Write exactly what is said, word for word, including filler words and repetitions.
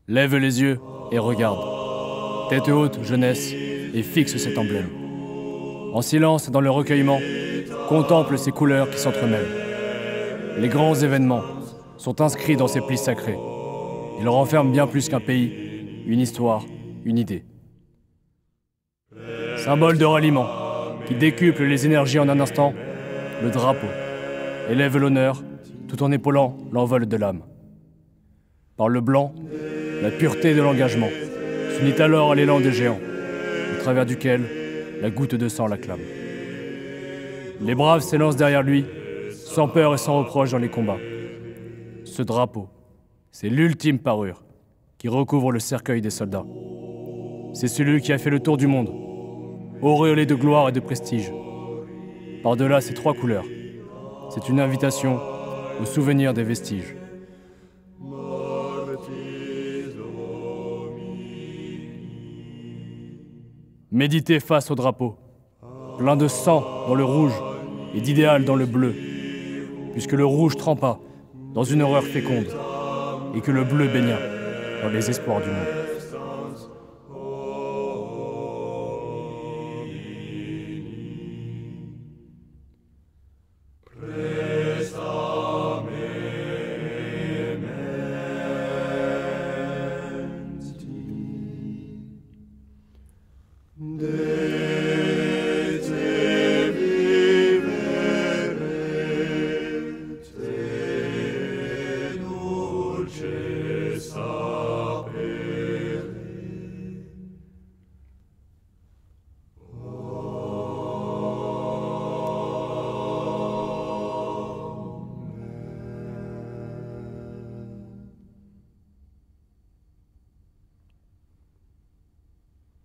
Lève les yeux et regarde. Tête haute, jeunesse, et fixe cet emblème. En silence et dans le recueillement, contemple ces couleurs qui s'entremêlent. Les grands événements sont inscrits dans ces plis sacrés. Ils renferment bien plus qu'un pays, une histoire, une idée. Symbole de ralliement, qui décuple les énergies en un instant, le drapeau élève l'honneur tout en épaulant l'envol de l'âme. Par le blanc, la pureté de l'engagement s'unit alors à l'élan des géants, au travers duquel la goutte de sang l'acclame. Les braves s'élancent derrière lui, sans peur et sans reproche dans les combats. Ce drapeau, c'est l'ultime parure qui recouvre le cercueil des soldats. C'est celui qui a fait le tour du monde, auréolé de gloire et de prestige. Par-delà ces trois couleurs, c'est une invitation au souvenir des vestiges. Méditez face au drapeau, plein de sang dans le rouge et d'idéal dans le bleu, puisque le rouge trempa dans une horreur féconde et que le bleu baigna dans les espoirs du monde. Sa